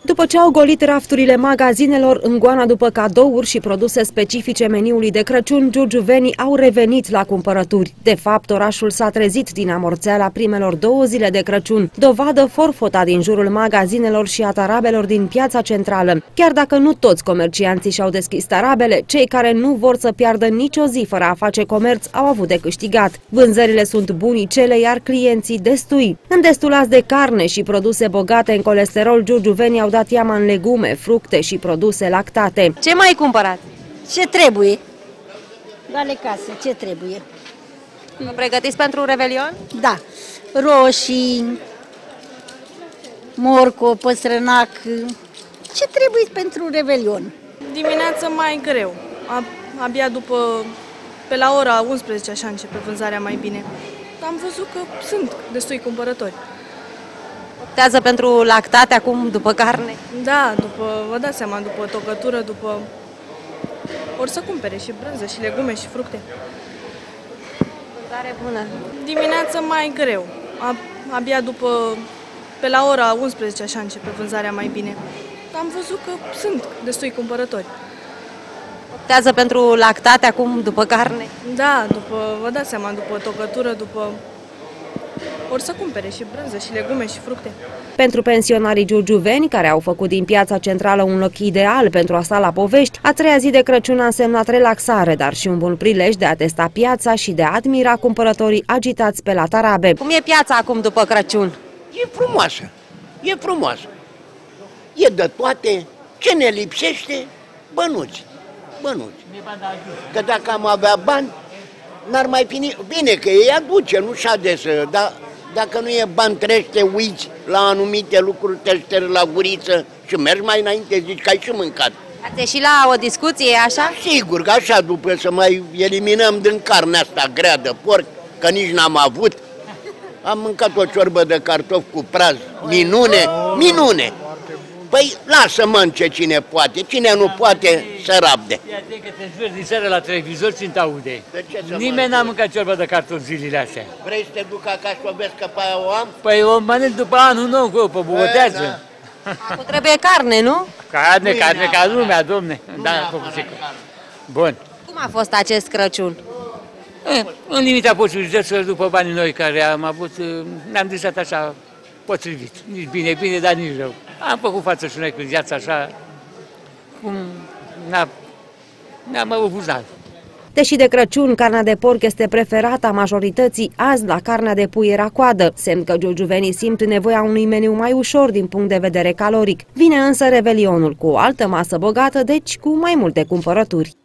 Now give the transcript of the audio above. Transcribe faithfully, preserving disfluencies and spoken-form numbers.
După ce au golit rafturile magazinelor în goana după cadouri și produse specifice meniului de Crăciun, giurgiuvenii au revenit la cumpărături. De fapt, orașul s-a trezit din amorțeala primelor două zile de Crăciun, dovadă forfota din jurul magazinelor și a tarabelor din piața centrală. Chiar dacă nu toți comercianții și-au deschis tarabele, cei care nu vor să piardă nicio zi fără a face comerț au avut de câștigat. Vânzările sunt bunicele, iar clienții destui. Îndestulați de carne și produse bogate în colesterol, giurgiuvenii au dat iama în legume, fructe și produse lactate. Ce mai cumpărați? Ce trebuie? Gale casă, ce trebuie? Vă pregătiți pentru Revelion? Da, roșii, morcov, păstrănac, ce trebuie pentru Revelion? Dimineața mai greu, abia după, pe la ora unsprezece așa începe vânzarea mai bine. Am văzut că sunt destui cumpărători. Optează pentru lactate acum, după carne? Da, după, vă dați seama, după tocătură, după... Or să cumpere și brânză, și legume, și fructe. Vânzare bună. Dimineața mai greu, abia după, pe la ora unsprezece așa începe vânzarea mai bine. Am văzut că sunt destui cumpărători. Optează pentru lactate acum, după carne? Da, după, vă dați seama, după tocătură, după... Or să cumpere și brânză, și legume, și fructe. Pentru pensionarii giurgiuveni, care au făcut din piața centrală un loc ideal pentru a sta la povești, a treia zi de Crăciun a însemnat relaxare, dar și un bun prilej de a testa piața și de a admira cumpărătorii agitați pe la tarabe. Cum e piața acum după Crăciun? E frumoasă, e frumoasă. E de toate. Ce ne lipsește? Bănuți, bănuți. Că dacă am avea bani, n-ar mai fi... Bine că ei aduce, nu și adesă, dar dacă nu e bani, trebuie să te uiți la anumite lucruri, te ștergi la guriță și mergi mai înainte, zici că ai și mâncat. Ați ieșit la o discuție, așa? Sigur că așa, după să mai eliminăm din carnea asta grea de porc, că nici n-am avut, am mâncat o ciorbă de cartofi cu praz, minune, minune. Păi lasă mănânce cine poate, cine nu poate să rabde. Ia de că te învârți din seara la televizor și te aude. Nimeni n-a mâncat ciorbă de cartofi zilele astea. Vrei să te duc acasă și o vezi că pe aia o am? Păi o mănânc după anul nou, pe botează. Acum trebuie carne, nu? Carne, carne ca lumea, domne. Da, bun. Cum a fost acest Crăciun? E, în limita posibilităților, după banii noi care am avut, ne-am disat așa potrivit. Nici bine, bine, dar nici rău. Am făcut față și noi cu viața așa, cum ne-am obuzat. Deși de Crăciun carnea de porc este preferată a majorității, azi la carnea de pui era coadă, semn că giurgiuvenii simt nevoia unui meniu mai ușor din punct de vedere caloric. Vine însă Revelionul cu o altă masă bogată, deci cu mai multe cumpărături.